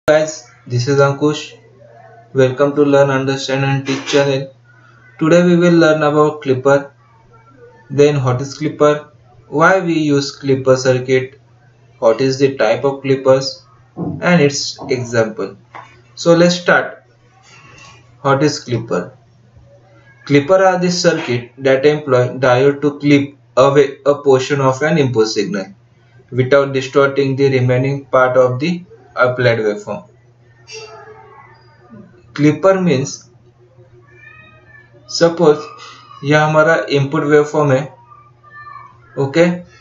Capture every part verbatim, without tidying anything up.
Guys, this is Ankush. Welcome to Learn, Understand and Teach channel. Today we will learn about Clipper. Then what is Clipper? Why we use Clipper circuit? What is the type of Clippers? And its example. So let's start. What is Clipper? Clipper are the circuit that employ diode to clip away a portion of an input signal without distorting the remaining part of the applied waveform. Clipper means suppose यह हमारा input waveform है. Okay,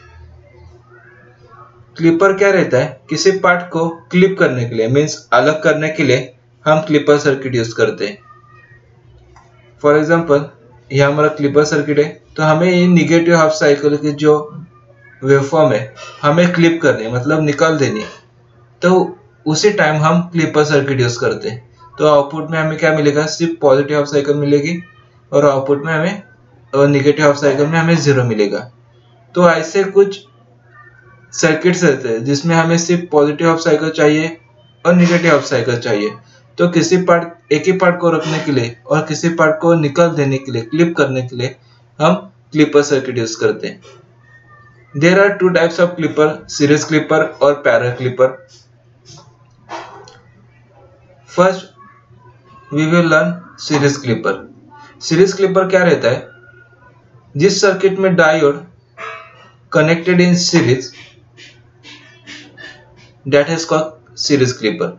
clipper क्या रहता है? किसी part को clip करने के लिए मीन्स अलग करने के लिए हम क्लिपर सर्किट यूज करते हैं. फॉर एग्जांपल यह हमारा क्लिपर सर्किट है, तो हमें ये निगेटिव हाफ साइकिल की जो वेवफॉर्म है हमें क्लिप करनी, मतलब निकाल देनी, तो उसी टाइम हम क्लिपर सर्किट यूज करते हैं. तो आउटपुट में हमें क्या मिलेगा? सिर्फ पॉजिटिव हाफ साइकिल मिलेगी और आउटपुट में हमें और निगेटिव हाफ साइकिल में हमें जीरो मिलेगा. तो ऐसे कुछ सर्किट्स रहते हैं जिसमें हमें सिर्फ पॉजिटिव हाफ साइकिल चाहिए और निगेटिव हाफ साइकिल चाहिए. तो किसी पार्ट एक ही पार्ट को रखने के लिए और किसी पार्ट को निकाल देने के लिए, क्लिप करने के लिए हम क्लिपर सर्किट यूज करते हैं. There are two types of clipper, series clipper और parallel clipper. First we will learn series clipper. Series clipper क्या रहता है? जिस सर्किट में diode connected in series, that is called series clipper.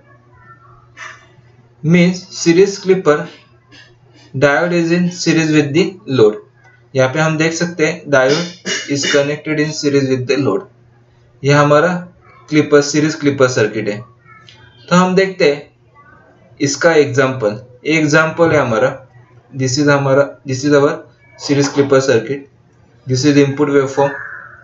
Means series clipper diode is in series with the load. यहाँ पे हम देख सकते हैं diode is connected in series with the load. यह हमारा क्लिपर सीरीज क्लिपर सर्किट है. तो हम देखते हैं इसका एग्जाम्पल. एग्जाम्पल है हमारा, this is हमारा this is our series clipper circuit. This is the input waveform.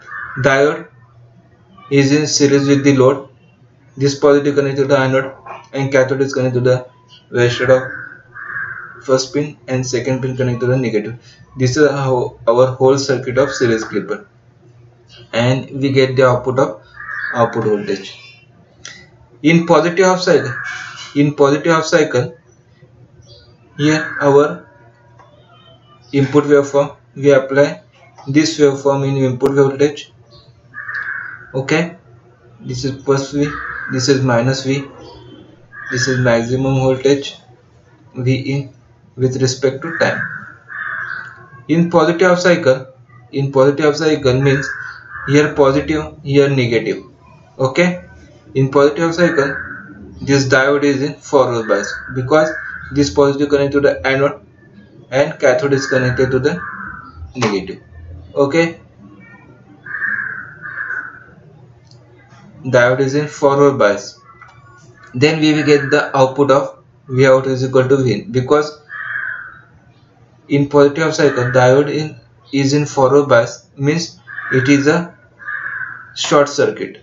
Diode is in series with the load. This positive connected to the anode and cathode is connected to the resistor of first pin and second pin connected to the negative. This is how our whole circuit of series clipper, and we get the output of output voltage. In positive half cycle, in positive half cycle, here our input waveform, we apply this waveform in input voltage. Okay, this is plus V, this is minus V, this is maximum voltage V in with respect to time. In positive half cycle, in positive half cycle means here positive, here negative. Okay, in positive half cycle this diode is in forward bias because this positive connected to the anode and cathode is connected to the negative. Okay, diode is in forward bias. Then we will get the output of V out is equal to V in, because in positive half cycle diode in is in forward bias means it is a short circuit.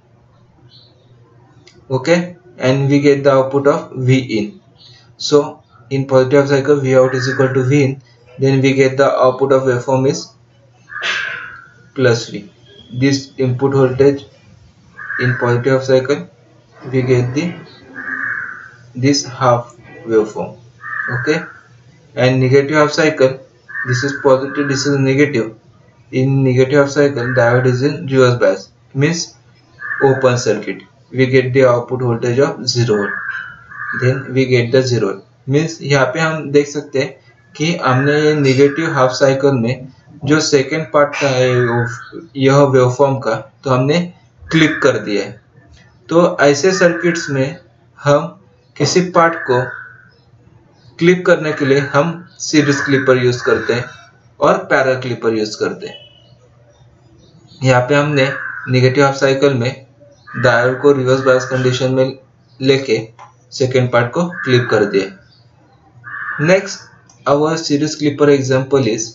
Okay, and we get the output of V in. So in positive half cycle V out is equal to V in, then we get the output of waveform is plus V. This input voltage in positive half cycle we get the this half waveform. Okay, and negative half cycle, this is positive, this is negative. In negative half cycle diode is in reverse bias means open circuit. We get the output voltage of zero volt. Then we get the zero means यहाँ पे हम देख सकते हैं कि हमने ये negative half cycle में जो सेकेंड पार्ट का है यह वेवफॉर्म का, तो हमने क्लिप कर दिया है. तो ऐसे सर्किट्स में हम किसी पार्ट को क्लिप करने के लिए हम सीरीज क्लिपर यूज करते हैं और पैरेलल क्लिपर यूज करते हैं. यहाँ पे हमने निगेटिव हाफ साइकिल में डायोड को रिवर्स बायस कंडीशन में लेके सेकेंड पार्ट को क्लिप कर दिया. Next, our series clipper example is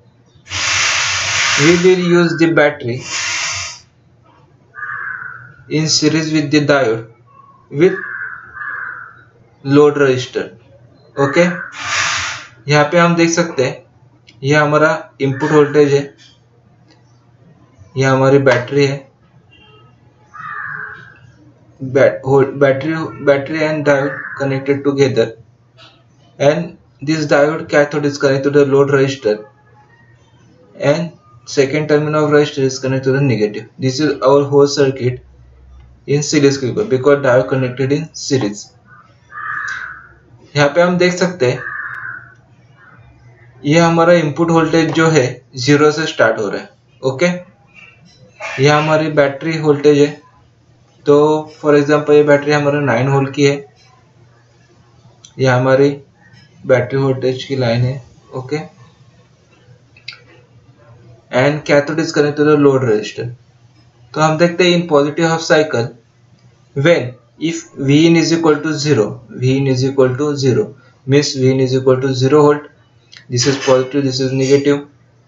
we will use the battery in series with the diode with load resistor. Okay, यहाँ पे हम देख सकते हैं यह हमारा इनपुट वोल्टेज है, यह हमारी बैटरी है, bat battery battery and diode connected together, and this diode cathode is connected to the load resistor, and second terminal of resistor is connected to the negative. This is our whole circuit in series clipper because diode connected in series. यहाँ पे हम देख सकते हैं ये हमारा input voltage जो है जीरो से स्टार्ट हो रहा है. ओके, यह हमारी बैटरी वोल्टेज है. तो फॉर एग्जांपल ये बैटरी हमारा नाइन वोल्ट की है. यह हमारी बैटरी वोल्टेज की लाइन है. Okay, and cathode is connected to the load resistor. तो हम देखते हैं in positive half cycle when if Vin is equal to zero, Vin is equal to zero means Vin is equal to zero volt. This is positive, this is negative,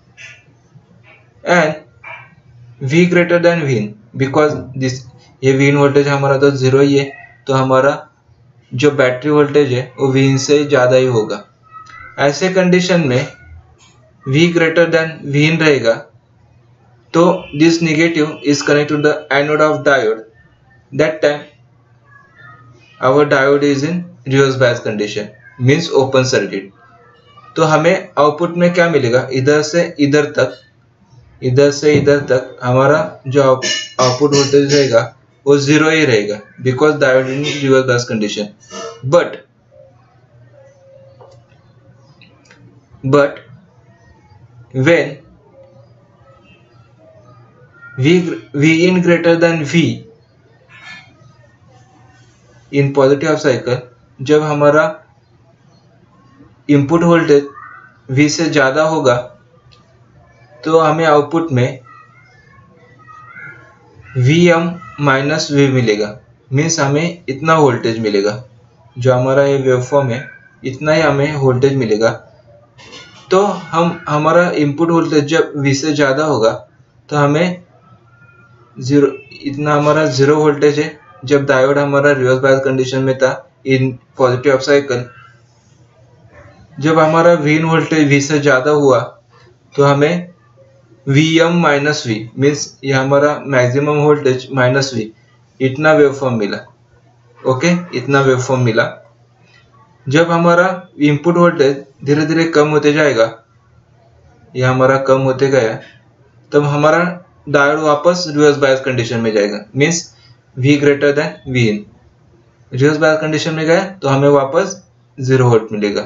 and V greater than Vin because this ये Vin voltage हमारा तो zero ही है, तो हमारा जो battery voltage है वो Vin से ज़्यादा ही होगा. ऐसे कंडीशन में V greater than Vin रहेगा, तो this negative is connected to the anode of diode. That time our diode is in reverse bias condition means open circuit. तो हमें आउटपुट में क्या मिलेगा, इधर से इधर तक इधर से इधर तक हमारा जो आउटपुट वोल्टेज रहेगा वो जीरो ही रहेगा because diode in reverse bias condition. But but when V Vin greater than V in positive half cycle, जब हमारा इनपुट वोल्टेज V से ज़्यादा होगा तो हमें आउटपुट में Vm माइनस V मिलेगा. मीन्स हमें इतना वोल्टेज मिलेगा, जो हमारा ये वेवफॉर्म है इतना ही हमें वोल्टेज मिलेगा. तो हम हमारा इनपुट वोल्टेज जब V से ज़्यादा होगा तो हमें जीरो इतना हमारा जीरो वोल्टेज है. जब डायोड हमारा रिवर्स बायस कंडीशन में था इन पॉजिटिव हाफ साइकिल, जब हमारा Vin वोल्टेज V से ज़्यादा हुआ तो हमें Vm माइनस V मीन्स ये हमारा मैक्सिमम वोल्टेज माइनस V इतना वेवफॉर्म मिला. ओके, इतना वेवफॉर्म मिला. जब हमारा इनपुट वोल्टेज धीरे धीरे कम होते जाएगा, ये हमारा कम होते गया, तब हमारा डायोड वापस रिवर्स बायस कंडीशन में जाएगा. Means V greater than Vin. Reverse bias condition में गया तो हमें वापस जीरो वोल्ट मिलेगा.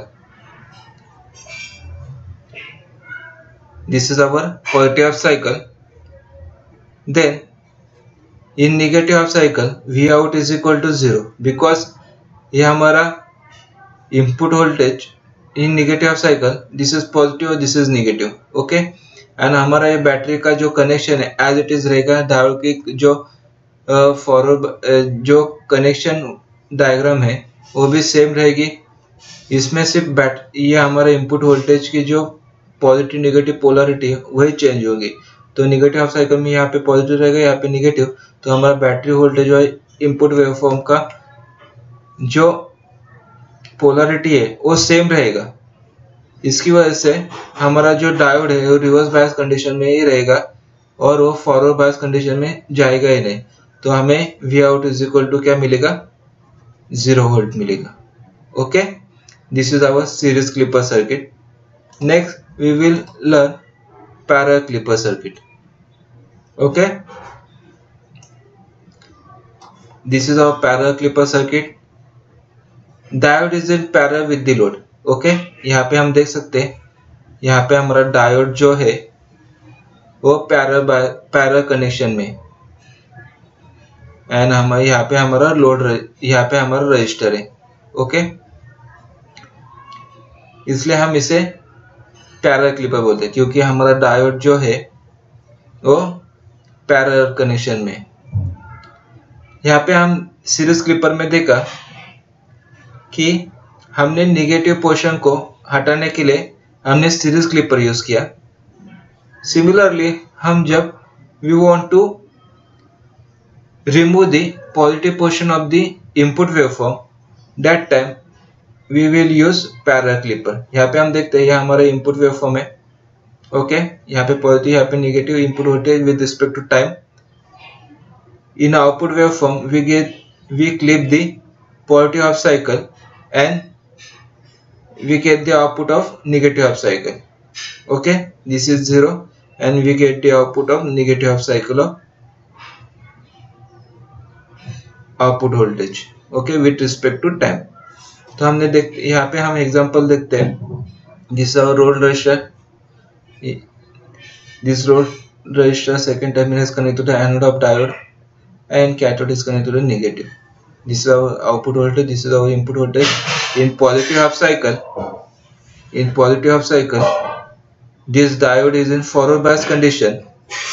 This is our positive half cycle. Then in negative half cycle V out is equal to zero because ये हमारा input voltage in negative half cycle, this is positive और this is negative. Okay, and हमारा ये battery का जो connection है as it is रहेगा. Diode की जो फॉरवर्ड uh, जो कनेक्शन डायग्राम है वो भी सेम रहेगी. इसमें सिर्फ बैट ये हमारा इनपुट वोल्टेज की जो पॉजिटिव नेगेटिव पोलरिटी है वही चेंज होगी. तो नेगेटिव हाफ साइकिल में यहाँ पे पॉजिटिव रहेगा, यहाँ पे नेगेटिव, तो हमारा बैटरी वोल्टेज और इनपुट वेवफॉर्म का जो पोलरिटी है वो सेम रहेगा. इसकी वजह से हमारा जो डायोड है वो रिवर्स बायस कंडीशन में ही रहेगा और वो फॉरवर्ड बायस कंडीशन में जाएगा ही नहीं. तो हमें V out is equal to क्या मिलेगा, जीरो वोल्ट मिलेगा. Okay, this is our series clipper circuit. Next we will learn parallel clipper circuit. Okay, this is our parallel clipper circuit. Diode is in parallel with the load. Okay, यहाँ पे हम देख सकते हैं यहाँ पे हमारा डायोड जो है वो पैरेलल पैरेलल कनेक्शन में, एंड हमारे यहाँ पे हमारा लोड यहाँ पे हमारा रजिस्टर है. ओके, इसलिए हम इसे पैरेलल क्लिपर बोलते हैं क्योंकि हमारा डायोड जो है वो पैरेलल कनेक्शन में. यहाँ पे हम सीरीज क्लिपर में देखा कि हमने नेगेटिव पोर्शन को हटाने के लिए हमने सीरीज क्लिपर यूज किया. सिमिलरली हम जब we want to remove the positive portion of the input waveform, that time we will use parallel clipper. यहाँ पे हम देखते हैं यह हमारा इनपुट वेवफॉर्म है. ओके, यहाँ पे पॉजिटिव यहाँ पे negative input voltage with respect to time. In output waveform we get we clip the positive half cycle and we get the output of negative half cycle. Okay, this is zero and we get the output of negative half cycle of output voltage. Okay, with respect to time. तो हमने देख यहाँ पे हम example देखते हैं. This is our load resistor. This load resistor second terminal is connected to the anode of diode and cathode is connected to the negative. This is our output voltage. This is our input voltage. In positive half cycle, in positive half cycle, this diode is in forward bias condition.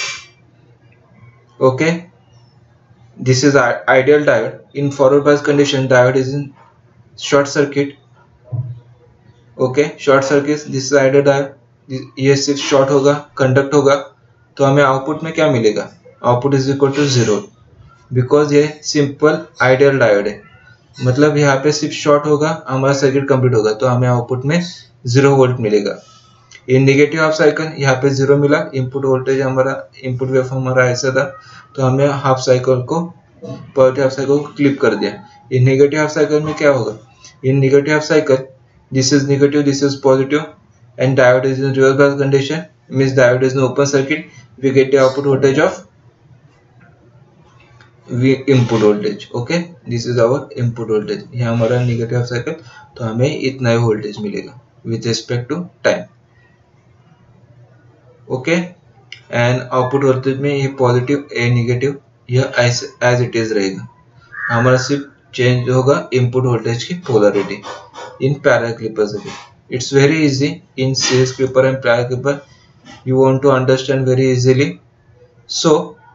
Okay, this is ideal diode. In forward bias condition, diode is in short circuit. Okay, short circuit. This is ideal diode. ये सिर्फ short होगा, conduct होगा, तो हमें output में क्या मिलेगा? Output is equal to zero, because ये सिंपल आइडियल डायोड है. मतलब यहाँ पे सिर्फ शॉर्ट होगा, हमारा सर्किट कंप्लीट होगा, तो हमें आउटपुट में जीरो वोल्ट मिलेगा. इन नेगेटिव हाफ साइकिल यहाँ पे जीरो मिला. इनपुट वोल्टेज हमारा, इनपुट वेवफॉर्म हमारा ऐसा था, तो हमें हाफ साइकिल को, पॉजिटिव हाफ साइकिल को क्लिप कर दिया. इन नेगेटिव हाफ साइकिल में क्या होगा? In negative half cycle, this is negative, this is positive, and diode is in reverse bias condition, means diode is in open circuit. We get the output voltage of V input voltage. Okay, this is our input voltage. ये हमारा negative cycle, तो हमें इतना ही voltage मिलेगा with respect to time. Okay, and output voltage में ये positive, ये negative, यह as as it is रहेगा. हमारा सिर्फ change होगा input voltage की polarity in parallel clipper circuit. It's very easy in series clipper and parallel clipper. You want to understand very easily. So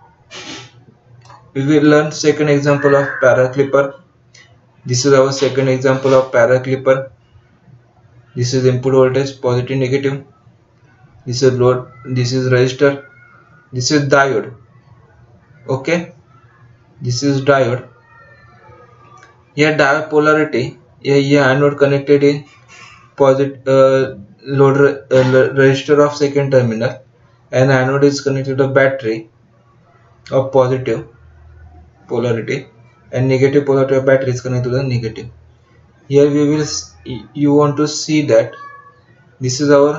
we will learn second example of parallel clipper. This is our second example of parallel clipper. This is input voltage, positive, negative. This is load. This is resistor. This is diode. Okay. This is diode. Here diode polarity. Here, here anode connected in positive uh, load uh, resistor of second terminal, and anode is connected to battery of positive polarity, and negative polarity of battery is connected to the negative. Here we will, you want to see that this is our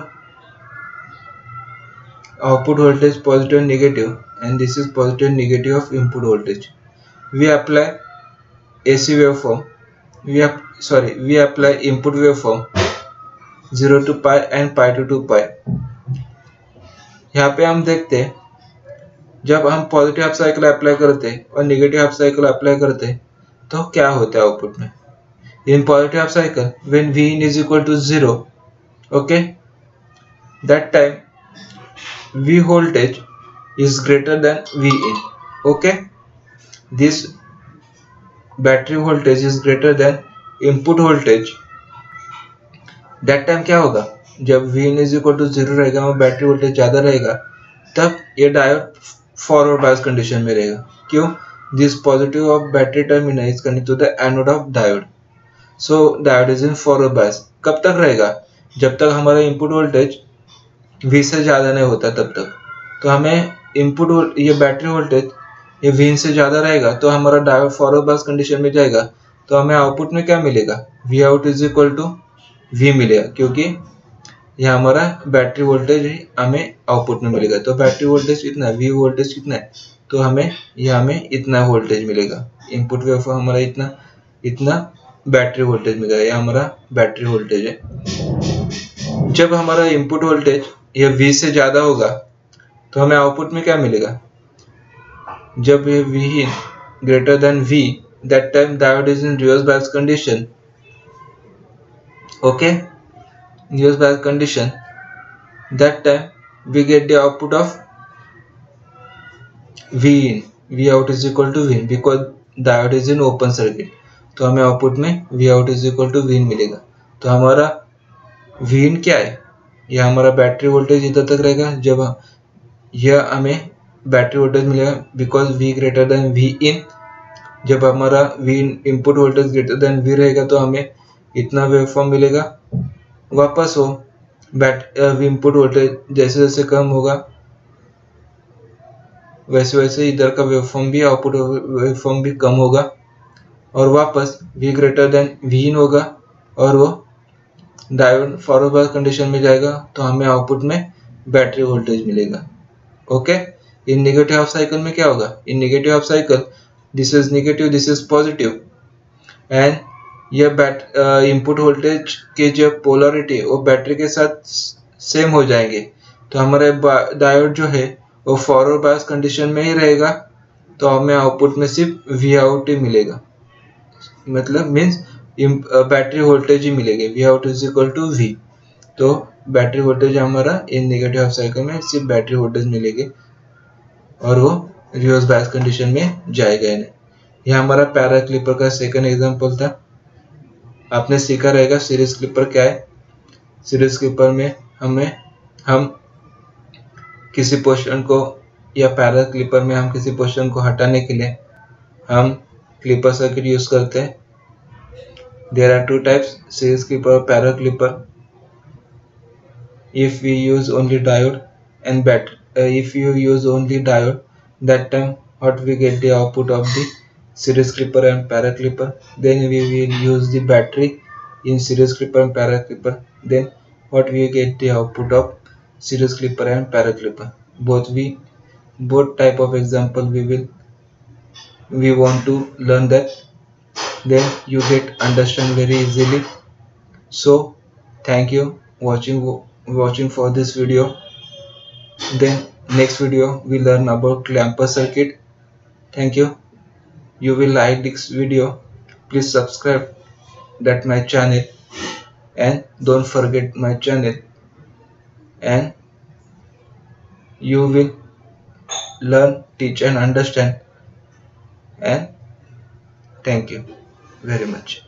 output voltage, positive and negative, and this is positive and negative of input voltage. We apply A C waveform. We have sorry we apply input waveform zero to pi and pi to two pi. यहाँ पे हम देखते हैं, जब हम positive half cycle apply करते हैं और नेगेटिव हाफ साइकिल अप्लाई करते हैं तो क्या होता है आउटपुट में? In positive half cycle when V in is equal to zero, okay, that time V voltage is greater than V in. Okay, this battery voltage is greater than input voltage. That time क्या होगा? जब V in is equal to zero रहेगा और battery voltage ज्यादा रहेगा, तब ये diode forward bias condition में रहेगा. क्यों? This positive of battery terminal is connected to the anode of diode, so diode is in forward bias. कब तक रहेगा? जब तक हमारा इनपुट वोल्टेज V से ज्यादा नहीं होता तब तक. तो हमें इनपुट, ये बैटरी वोल्टेज ये V in से ज्यादा रहेगा, तो हमारा डायोड फॉरवर्ड बायस कंडीशन में जाएगा, तो हमें आउटपुट में क्या मिलेगा? V out is equal to V मिलेगा, क्योंकि यह हमारा बैटरी वोल्टेज हमें आउटपुट में मिलेगा. तो बैटरी वोल्टेज कितना है? V वोल्टेज कितना है? तो हमें यह हमें इतना वोल्टेज मिलेगा. इनपुट वेवफॉर्म हमारा इतना इतना बैटरी वोल्टेज मिलेगा. यह हमारा बैटरी वोल्टेज है. जब हमारा इनपुट वोल्टेज यह V से ज्यादा होगा तो हमें आउटपुट में क्या मिलेगा? जब ये V in greater than V, that time diode is in reverse bias condition. Okay, reverse bias condition, that time we get the output of V in, V out is equal to V in, because diode is in open circuit. तो हमें output में V out is equal to V in मिलेगा. तो हमारा V in क्या है? यह हमारा बैटरी वोल्टेज इधर तक रहेगा. जब यह हमें बैटरी वोल्टेज मिलेगा because V greater than V in. जब हमारा V input voltage greater than V रहेगा तो हमें इतना वेवफॉर्म मिलेगा. वापस हो बैट इनपुट वोल्टेज जैसे जैसे कम होगा वैसे वैसे इधर का वेवफॉर्म भी, आउटपुट वेवफॉर्म भी कम होगा. और वापस V greater than V in होगा और वो डायोड फॉरवर्ड बायस कंडीशन में जाएगा तो हमें आउटपुट में बैटरी वोल्टेज मिलेगा। Okay, in negative half cycle में क्या होगा, in negative half cycle this is negative this is positive and यह बैट इनपुट वोल्टेज के जो पोलरिटी वो बैटरी के साथ सेम हो जाएंगे तो हमारे डायोड जो है वो फॉरवर्ड बायस कंडीशन में ही रहेगा तो हमें आउटपुट में सिर्फ वी आउट ही मिलेगा, मतलब मीन्स बैटरी वोल्टेज ही मिलेगी, V out is equal to V. तो बैटरी वोल्टेज हमारा इन नेगेटिव हाफ साइकिल में सिर्फ बैटरी वोल्टेज मिलेगी और वो रिवर्स बायस कंडीशन में जाएगा ही नहीं। यह हमारा पैरा क्लिपर का सेकंड एग्जांपल था। आपने सीखा रहेगा सीरीज क्लिपर क्या है। सीरीज क्लिपर में हमें हम किसी पोर्शन को या पैरा क्लिपर में हम किसी पोर्शन को हटाने के लिए हम क्लिपर सर्किट यूज करते हैं। There are two types, series clipper और para clipper. if we use only diode and bat uh, if you use only diode, that time what we get the output of the series clipper and para clipper. Then we will use the battery in series clipper and para clipper, then what we get the output of series clipper and para clipper. Both we both type of example we will we want to learn that, then you get understand very easily. So thank you watching watching for this video. Then next video we learn about clamper circuit. Thank you. You will like this video, please subscribe that my channel and don't forget my channel, and you will learn, teach and understand. And thank you very much.